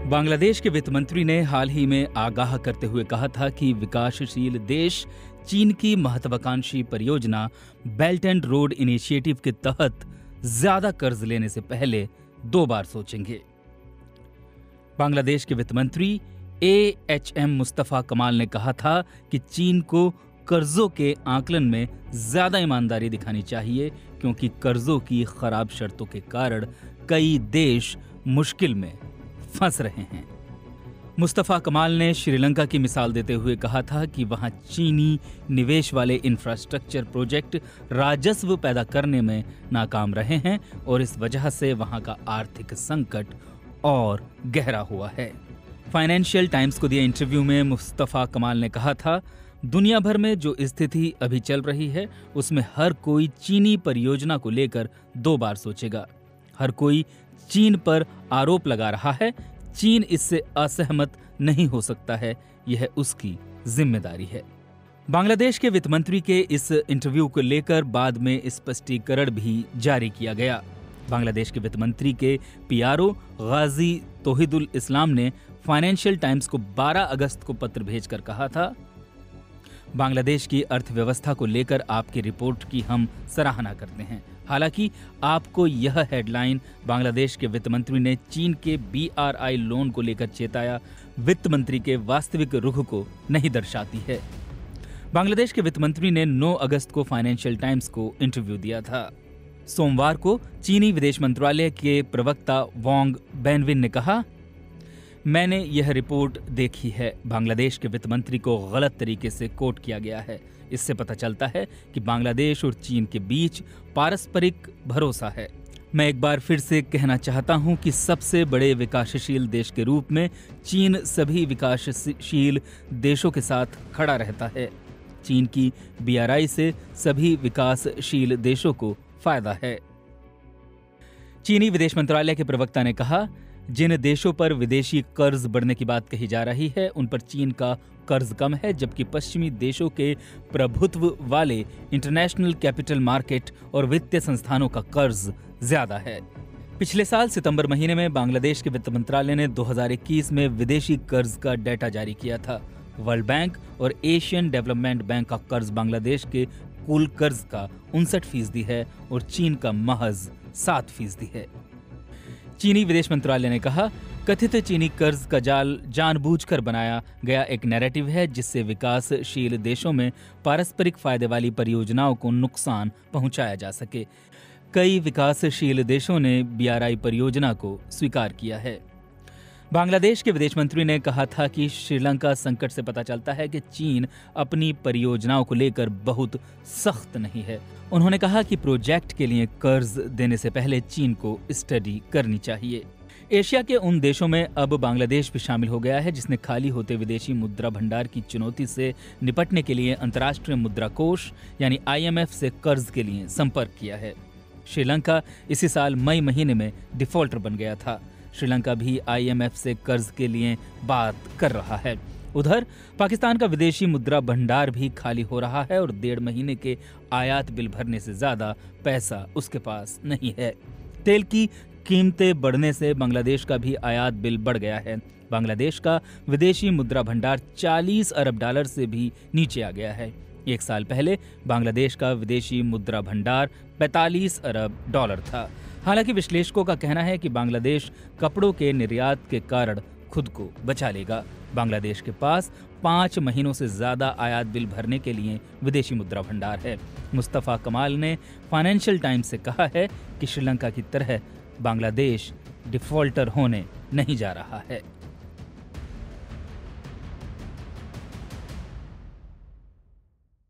बांग्लादेश के वित्त मंत्री ने हाल ही में आगाह करते हुए कहा था कि विकासशील देश चीन की महत्वाकांक्षी परियोजना बेल्ट एंड रोड इनिशिएटिव के तहत ज्यादा कर्ज लेने से पहले 2 बार सोचेंगे। बांग्लादेश के वित्त मंत्री AHM मुस्तफा कमाल ने कहा था कि चीन को कर्जों के आकलन में ज्यादा ईमानदारी दिखानी चाहिए, क्योंकि कर्जों की खराब शर्तों के कारण कई देश मुश्किल में फंस रहे हैं। मुस्तफा कमाल ने श्रीलंका की मिसाल देते हुए कहा था कि वहां चीनी निवेश वाले इंफ्रास्ट्रक्चर प्रोजेक्ट राजस्व पैदा करने में नाकाम रहे हैं और इस वजह से वहां का आर्थिक संकट और गहरा हुआ है। फाइनेंशियल टाइम्स को दिए इंटरव्यू में मुस्तफा कमाल ने कहा था, दुनिया भर में जो स्थिति अभी चल रही है उसमें हर कोई चीनी परियोजना को लेकर 2 बार सोचेगा। हर कोई चीन पर आरोप लगा रहा है, चीन इससे असहमत नहीं हो सकता है, यह उसकी जिम्मेदारी है। बांग्लादेश के वित्त मंत्री के इस इंटरव्यू को लेकर बाद में स्पष्टीकरण भी जारी किया गया। बांग्लादेश के वित्त मंत्री के PRO गाजी तौहीदुल इस्लाम ने फाइनेंशियल टाइम्स को 12 अगस्त को पत्र भेजकर कहा था, बांग्लादेश की अर्थव्यवस्था को लेकर आपकी रिपोर्ट की हम सराहना करते हैं। हालांकि आपको यह हेडलाइन बांग्लादेश के वित्त मंत्री ने चीन के BRI लोन को लेकर चेताया वित्त मंत्री के वास्तविक रुख को नहीं दर्शाती है। बांग्लादेश के वित्त मंत्री ने 9 अगस्त को फाइनेंशियल टाइम्स को इंटरव्यू दिया था। सोमवार को चीनी विदेश मंत्रालय के प्रवक्ता वांग बेनविन ने कहा, मैंने यह रिपोर्ट देखी है। बांग्लादेश के वित्त मंत्री को गलत तरीके से कोट किया गया है। इससे पता चलता है कि बांग्लादेश और चीन के बीच पारस्परिक भरोसा है। मैं एक बार फिर से कहना चाहता हूं कि सबसे बड़े विकासशील देश के रूप में चीन सभी विकासशील देशों के साथ खड़ा रहता है। चीन की BRI से सभी विकासशील देशों को फायदा है। चीनी विदेश मंत्रालय के प्रवक्ता ने कहा, जिन देशों पर विदेशी कर्ज बढ़ने की बात कही जा रही है उन पर चीन का कर्ज कम है, जबकि पश्चिमी देशों के प्रभुत्व वाले इंटरनेशनल कैपिटल मार्केट और वित्तीय संस्थानों का कर्ज ज्यादा है। पिछले साल सितंबर महीने में बांग्लादेश के वित्त मंत्रालय ने 2021 में विदेशी कर्ज का डेटा जारी किया था। वर्ल्ड बैंक और एशियन डेवलपमेंट बैंक का कर्ज बांग्लादेश के कुल कर्ज का 59% है और चीन का महज 7% है। चीनी विदेश मंत्रालय ने कहा, कथित चीनी कर्ज का जाल जानबूझकर बनाया गया एक नैरेटिव है जिससे विकासशील देशों में पारस्परिक फायदे वाली परियोजनाओं को नुकसान पहुंचाया जा सके। कई विकासशील देशों ने BRI परियोजना को स्वीकार किया है। बांग्लादेश के विदेश मंत्री ने कहा था कि श्रीलंका संकट से पता चलता है कि चीन अपनी परियोजनाओं को लेकर बहुत सख्त नहीं है। उन्होंने कहा कि प्रोजेक्ट के लिए कर्ज देने से पहले चीन को स्टडी करनी चाहिए। एशिया के उन देशों में अब बांग्लादेश भी शामिल हो गया है जिसने खाली होते विदेशी मुद्रा भंडार की चुनौती से निपटने के लिए अंतर्राष्ट्रीय मुद्रा कोष यानी IMF से कर्ज के लिए संपर्क किया है। श्रीलंका इसी साल मई महीने में डिफॉल्टर बन गया था। श्रीलंका भी IMF से कर्ज के लिए बात कर रहा है। उधर पाकिस्तान का विदेशी मुद्रा भंडार भी खाली हो रहा है और 1.5 महीने के आयात बिल भरने से ज्यादा पैसा उसके पास नहीं है। तेल की कीमतें बढ़ने से बांग्लादेश का भी आयात बिल बढ़ गया है। बांग्लादेश का विदेशी मुद्रा भंडार $40 अरब से भी नीचे आ गया है। एक साल पहले बांग्लादेश का विदेशी मुद्रा भंडार $45 अरब था। हालांकि विश्लेषकों का कहना है कि बांग्लादेश कपड़ों के निर्यात के कारण खुद को बचा लेगा। बांग्लादेश के पास 5 महीनों से ज्यादा आयात बिल भरने के लिए विदेशी मुद्रा भंडार है। मुस्तफा कमाल ने फाइनेंशियल टाइम्स से कहा है कि श्रीलंका की तरह बांग्लादेश डिफॉल्टर होने नहीं जा रहा है।